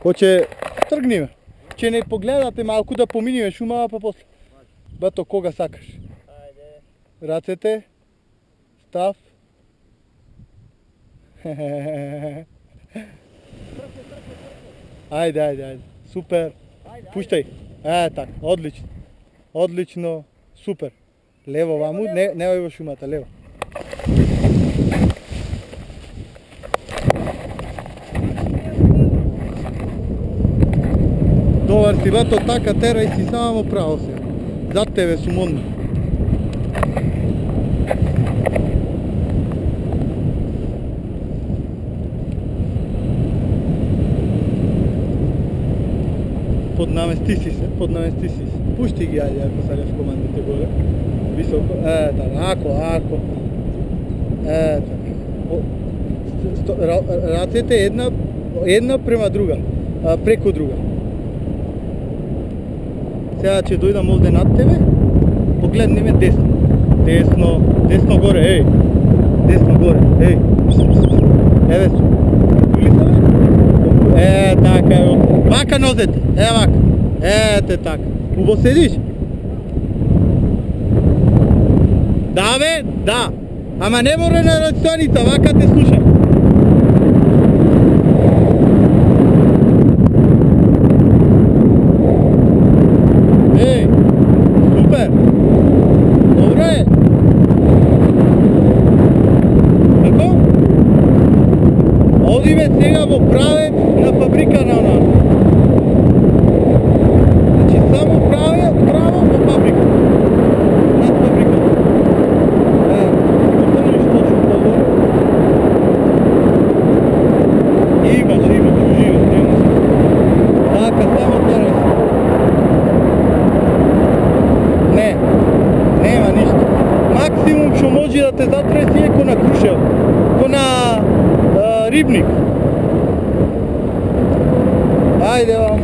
Hoče trgni me. Če ne pogledate malko, da pominjuje šumava pa posle. Bato, koga sakaš? Ajde. Racete. Stav. Ajde. Super. Puštaj. Tak, odlično. Odlično. Super. Levo vamo, ne ovo šumata, levo. Dobar si, bato, taka teraj si samo pravo se. Za tebe su modni. Podnamesti si se. Pušti gi, ajde, ako sad još komandite gore. Visoko, tako, ako. Racete jedna prema druga, preko druga. Сега će dojdam ovdje nad tebe, pogledni me desno. Desno gore, ej. Desno gore, ej. Evo su. Така, evo. Vaka nozete, vaka. Te tako. Ubo sediš? Da. Ama ne mora na računica, vaka te sluša. Ej, super. Dobro je. Tako? Ovdje me сега во праве на фабрика на она. Значи само право во фабрика. Над фабрика. Помниш точно това? Имаш, уживаш, нема се. Така, само терай се. Нема ништо. Максимум што може да те затреси е ко на Крушево. Ко на Рибник. Ajde,